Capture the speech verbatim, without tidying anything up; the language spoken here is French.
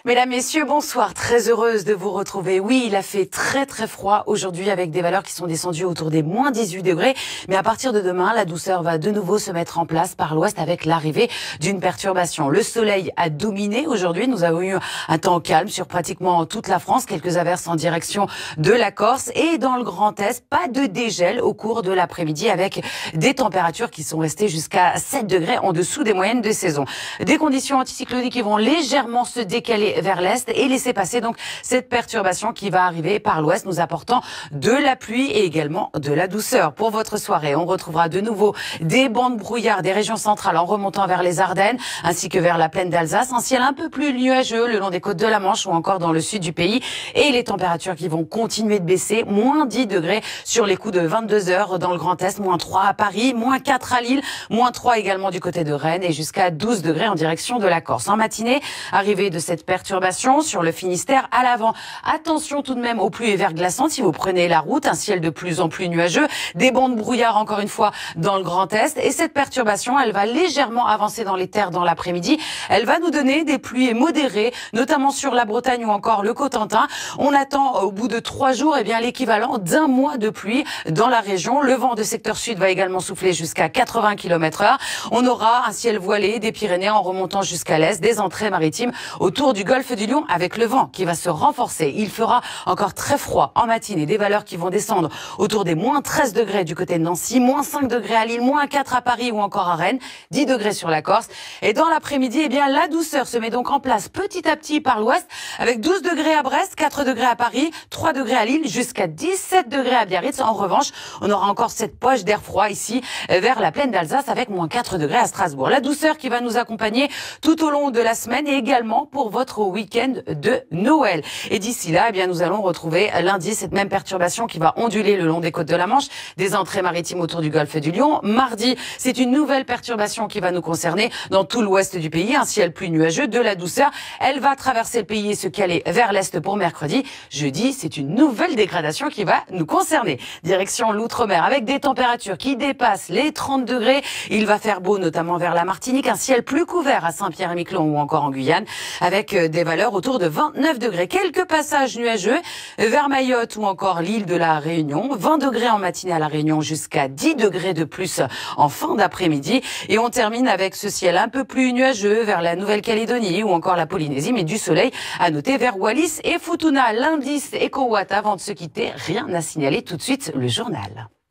Mesdames, Messieurs, bonsoir. Très heureuse de vous retrouver. Oui, il a fait très très froid aujourd'hui avec des valeurs qui sont descendues autour des moins dix-huit degrés. Mais à partir de demain, la douceur va de nouveau se mettre en place par l'ouest avec l'arrivée d'une perturbation. Le soleil a dominé aujourd'hui. Nous avons eu un temps calme sur pratiquement toute la France. Quelques averses en direction de la Corse et dans le Grand Est. Pas de dégel au cours de l'après-midi avec des températures qui sont restées jusqu'à sept degrés en dessous des moyennes de saison. Des conditions anticycloniques qui vont légèrement se décaler vers l'est et laisser passer donc cette perturbation qui va arriver par l'ouest, nous apportant de la pluie et également de la douceur. Pour votre soirée, on retrouvera de nouveau des bancs de brouillard des régions centrales en remontant vers les Ardennes ainsi que vers la plaine d'Alsace. Un ciel un peu plus nuageux le long des côtes de la Manche ou encore dans le sud du pays et les températures qui vont continuer de baisser. Moins dix degrés sur les coups de vingt-deux heures dans le Grand Est, moins trois à Paris, moins quatre à Lille, moins trois également du côté de Rennes et jusqu'à douze degrés en direction de la Corse. En matinée, arrivée de cette perturbation sur le Finistère à l'avant. Attention tout de même aux pluies et verglaçantes si vous prenez la route, un ciel de plus en plus nuageux, des bancs de brouillard encore une fois dans le Grand Est et cette perturbation, elle va légèrement avancer dans les terres dans l'après-midi. Elle va nous donner des pluies modérées, notamment sur la Bretagne ou encore le Cotentin. On attend au bout de trois jours eh bien l'équivalent d'un mois de pluie dans la région. Le vent de secteur sud va également souffler jusqu'à quatre-vingts kilomètres heure. On aura un ciel voilé des Pyrénées en remontant jusqu'à l'est, des entrées maritimes autour du golfe du Lion avec le vent qui va se renforcer. Il fera encore très froid en matinée, des valeurs qui vont descendre autour des moins treize degrés du côté de Nancy, moins cinq degrés à Lille, moins quatre à Paris ou encore à Rennes, dix degrés sur la Corse. Et dans l'après-midi, eh bien, la douceur se met donc en place petit à petit par l'ouest avec douze degrés à Brest, quatre degrés à Paris, trois degrés à Lille, jusqu'à dix-sept degrés à Biarritz. En revanche, on aura encore cette poche d'air froid ici vers la plaine d'Alsace avec moins quatre degrés à Strasbourg. La douceur qui va nous accompagner tout au long de la semaine et également pour votre week-end de Noël. Et d'ici là, eh bien, nous allons retrouver lundi cette même perturbation qui va onduler le long des côtes de la Manche, des entrées maritimes autour du golfe du Lion. Mardi, c'est une nouvelle perturbation qui va nous concerner dans tout l'ouest du pays, un ciel plus nuageux, de la douceur. Elle va traverser le pays et se caler vers l'est pour mercredi. Jeudi, c'est une nouvelle dégradation qui va nous concerner. Direction l'outre-mer avec des températures qui dépassent les trente degrés. Il va faire beau notamment vers la Martinique, un ciel plus couvert à Saint-Pierre-et-Miquelon ou encore en Guyane avec des valeurs autour de vingt-neuf degrés. Quelques passages nuageux vers Mayotte ou encore l'île de la Réunion. vingt degrés en matinée à la Réunion jusqu'à dix degrés de plus en fin d'après-midi. Et on termine avec ce ciel un peu plus nuageux vers la Nouvelle-Calédonie ou encore la Polynésie, mais du soleil à noter vers Wallis et Futuna. L'indice EcoWatt avant de se quitter, rien à signaler tout de suite le journal.